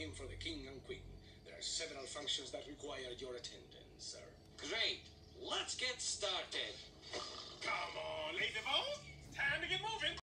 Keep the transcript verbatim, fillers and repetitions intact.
name for the king and queen. There are several functions that require your attendance, sir. Great. Let's get started.